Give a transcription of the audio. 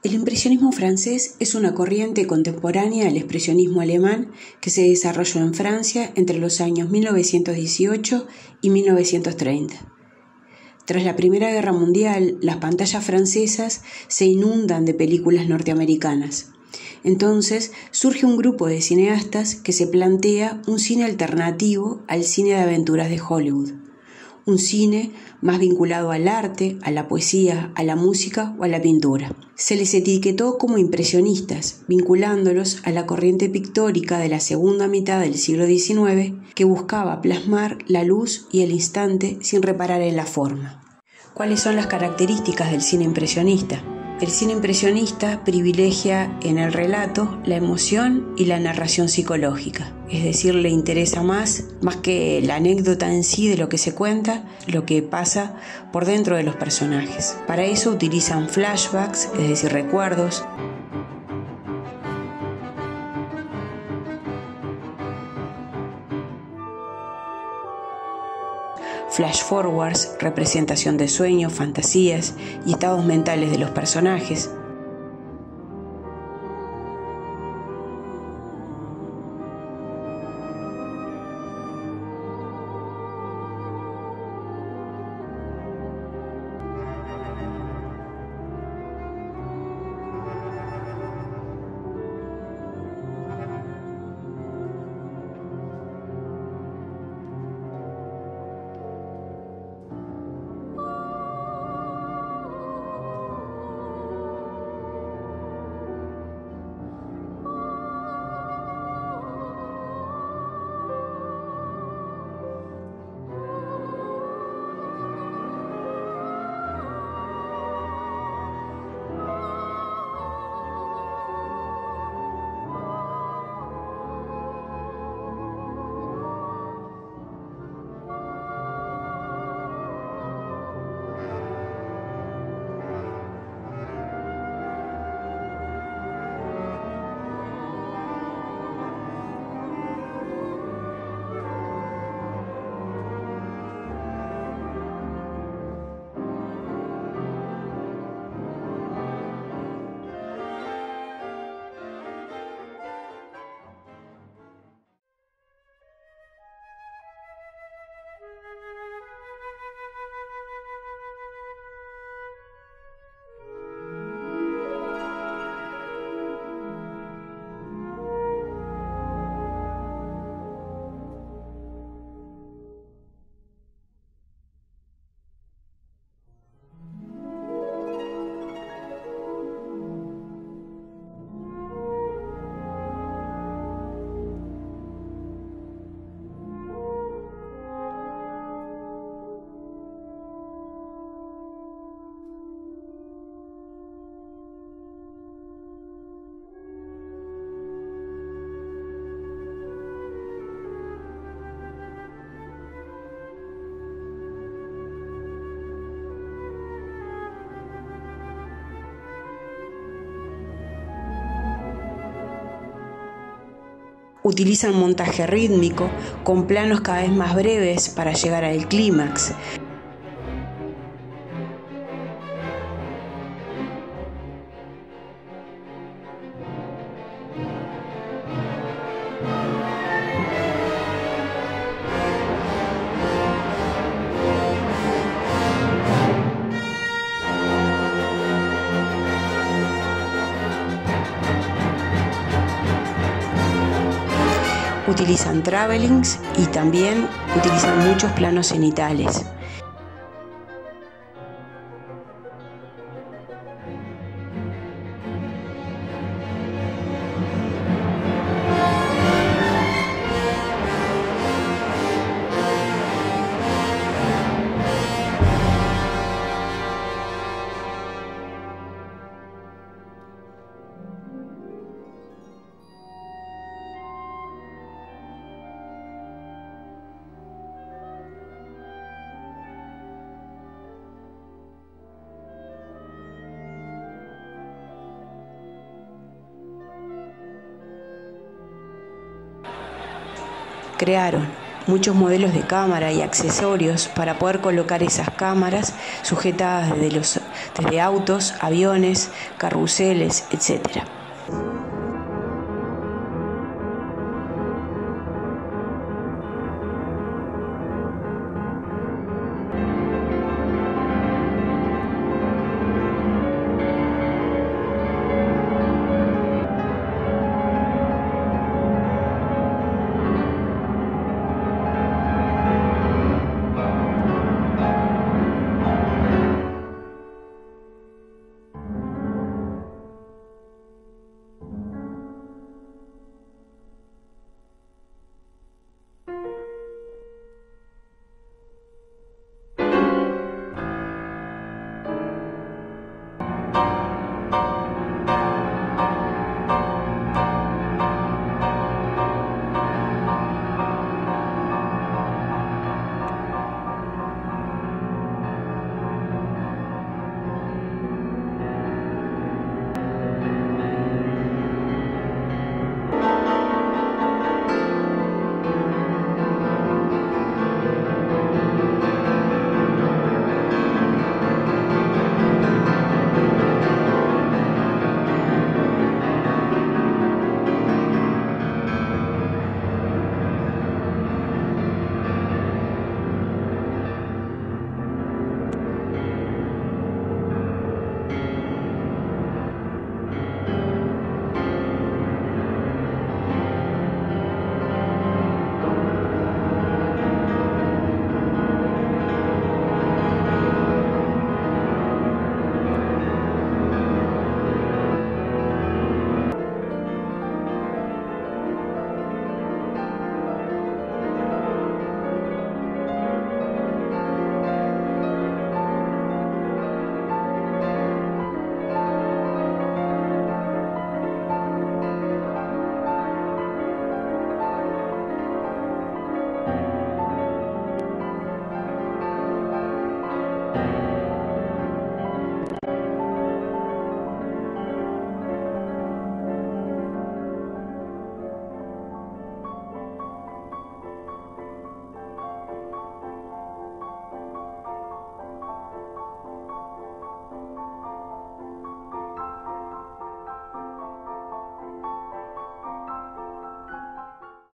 El impresionismo francés es una corriente contemporánea al expresionismo alemán que se desarrolló en Francia entre los años 1918 y 1930. Tras la Primera Guerra Mundial, las pantallas francesas se inundan de películas norteamericanas. Entonces surge un grupo de cineastas que se plantea un cine alternativo al cine de aventuras de Hollywood. Un cine más vinculado al arte, a la poesía, a la música o a la pintura. Se les etiquetó como impresionistas, vinculándolos a la corriente pictórica de la segunda mitad del siglo XIX que buscaba plasmar la luz y el instante sin reparar en la forma. ¿Cuáles son las características del cine impresionista? El cine impresionista privilegia en el relato la emoción y la narración psicológica, es decir, le interesa más que la anécdota en sí de lo que se cuenta, lo que pasa por dentro de los personajes. Para eso utilizan flashbacks, es decir, recuerdos, flash forwards, representación de sueños, fantasías y estados mentales de los personajes. Utilizan montaje rítmico con planos cada vez más breves para llegar al clímax. Utilizan travelings y también utilizan muchos planos cenitales. Crearon muchos modelos de cámara y accesorios para poder colocar esas cámaras sujetadas desde los desde autos, aviones, carruseles, etc.